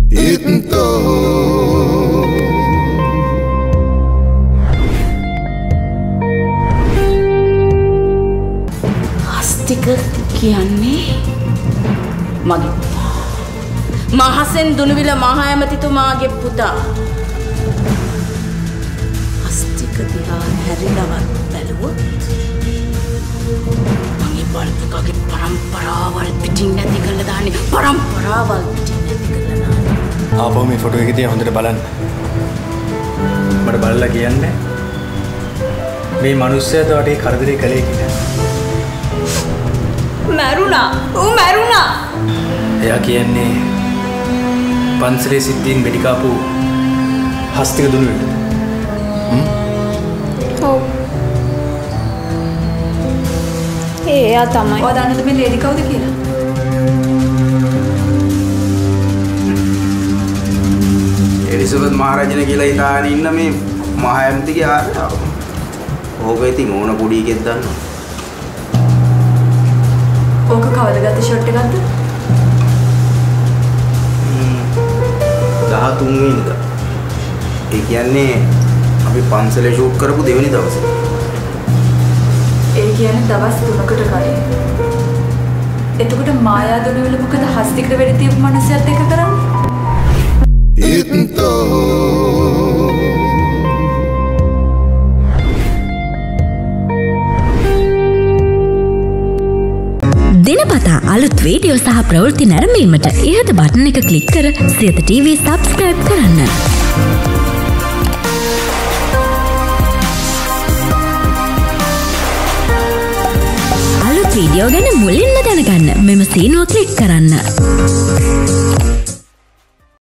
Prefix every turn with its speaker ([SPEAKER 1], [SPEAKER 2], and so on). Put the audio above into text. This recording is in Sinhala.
[SPEAKER 1] හස්තික කියන්නේ මගේ මහසෙන් දුනුවිල මහ ඇමතිතුමාගේ පුතා. හස්තික දිහා හැරිලවත් බැලුවොත් මගේ බලපුකාගේ පරම්පරාවල් පිටින් නැති කළා දාන්නේ. පරම්පරාවල් පිටින් නැති කළා දාන්නේ.
[SPEAKER 2] ආපහු මේ ෆොටෝ එකේ තියා හොඳට බලන්න. මට බලලා කියන්නේ මේ මිනිස්සයාට වටේ කරදරේ කළේ කියලා.
[SPEAKER 1] මරුණා. ඌ මරුණා.
[SPEAKER 2] එයා කියන්නේ පන්සලේ සිද්ධීන් වෙඩි කාපු හස්තික දුනුවිල.
[SPEAKER 3] ඔව්. එයා තමයි.
[SPEAKER 1] ඔයා දන්නද මේ ලේඩි කවුද කියලා?
[SPEAKER 4] එලිසබෙත් මහරජන කියලා හිතාගෙන ඉන්න මේ මහ ඇමතිගේ ආරාව. ඕක ඉතින් ඕන පොඩි එකෙක් දන්නවා.
[SPEAKER 1] ඕක කවද ගත්ත ෂොට් එකක්ද?
[SPEAKER 4] 13 වෙනිදා. ඒ කියන්නේ අපි පන්සලේ ෂූට් කරපු දෙවෙනි දවසේ.
[SPEAKER 1] ඒ කියන්නේ දවස් 3කට කලින්. එතකොට මායා දුනුවිල මොකද හස්තිකට වෙඩි තියපු මිනිස්සුත් එක්ක කරන්නේ?
[SPEAKER 5] දිනපතා අලුත් වීඩියෝ සහ ප්‍රවෘත්ති නැරඹීමට ඉහත බටන් එක ක්ලික් කර සියත TV සබ්ස්ක්‍රයිබ් කරන්න. අලුත් වීඩියෝ ගැන මුලින්ම දැනගන්න මෙම සීනුව ක්ලික් කරන්න.